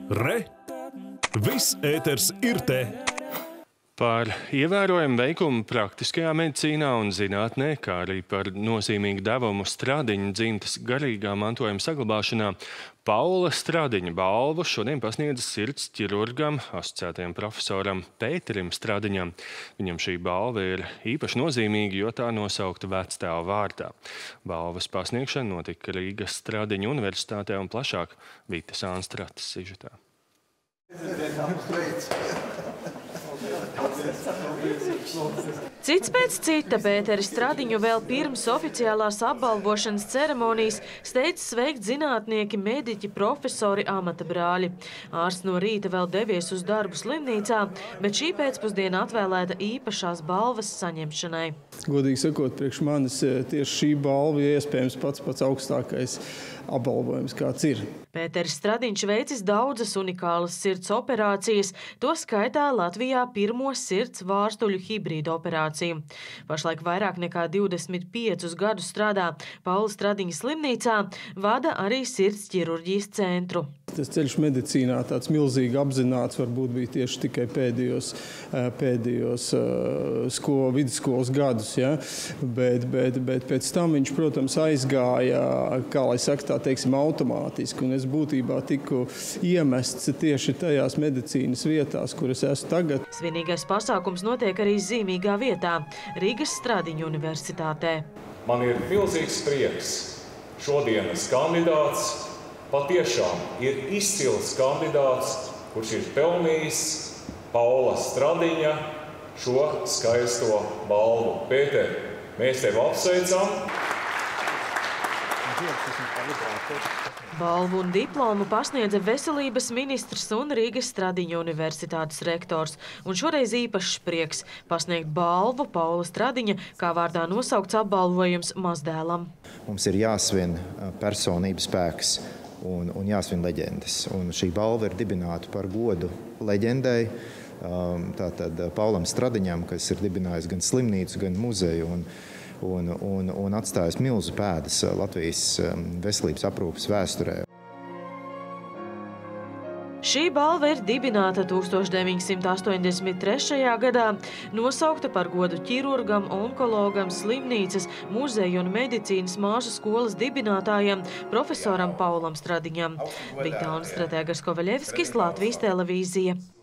Re! Viss ēters ir te! Par ievērojumu veikumu praktiskajā medicīnā un zinātnē, kā arī par nozīmīgu devumu Stradiņa dzimtes garīgā mantojuma saglabāšanā, Paula Stradiņa balvu šodien pasniedza sirds ķirurgam, asociētajam profesoram Pēterim Stradiņam. Viņam šī balva ir īpaši nozīmīga, jo tā nosaukta vectēva vārdā. Balvas pasniegšana notika Rīgas Stradiņa universitātē un plašāk Vitas Anstrates sižetā. Cits pēc cita Pēteris Stradiņu vēl pirms oficiālās apbalvošanas ceremonijas steidz sveikt zinātnieki, mediķi, profesori, amata brāļi. Ārsts no rīta vēl devies uz darbu slimnīcā, bet šī pēcpusdiena atvēlēta īpašās balvas saņemšanai. Godīgi sakot, priekš manis tieši šī balva ir iespējams pats augstākais apbalvojums, kāds ir. Pēteris Stradiņš veicis daudzas unikālas sirds operācijas, to skaitā Latvijā pirmo sirds vārstuļu hibrīdu operāciju. Pašlaik vairāk nekā 25 gadus strādā Paula Stradiņa slimnīcā, vada arī sirds ķirurģijas centru. Tas ceļš medicīnā tāds milzīgi apzināts varbūt bija tieši tikai pēdējos vidusskolas gadus, ja? Bet pēc tam viņš, protams, aizgāja, kā lai saka, tā teiksim, automātiski. Un es būtībā tiku iemests tieši tajās medicīnas vietās, kur es esmu tagad. Svinīgais pasākums notiek arī zīmīgā vietā – Rīgas Stradiņa universitātē. Man ir milzīgs prieks šodienas kandidāts. Patiešām ir izcils kandidāts, kurš ir pelnījis Paula Stradiņa šo skaisto balvu. Pēter, mēs tevi apsveicam. Balvu un diplomu pasniedza veselības ministrs un Rīgas Stradiņa universitātes rektors. Un šoreiz īpašs prieks pasniegt balvu Paula Stradiņa, kā vārdā nosaukts apbalvojums mazdēlam. Mums ir jāsvin personības spēks un jāsvin leģendas. Un šī balva ir dibināta par godu leģendai, tātad Paulam Stradiņam, kas ir dibinājis gan slimnīcu, gan muzeju un atstājis milzu pēdas Latvijas veselības aprūpes vēsturē. Šī balva ir dibināta 1983. gadā, nosaukta par godu ķirurgam, onkologam, slimnīcas, muzeju un medicīnas māsu skolas dibinātājam, profesoram Paulam Stradiņam. Vita Anstrate, Gaskovaļevskis, Latvijas televīzija.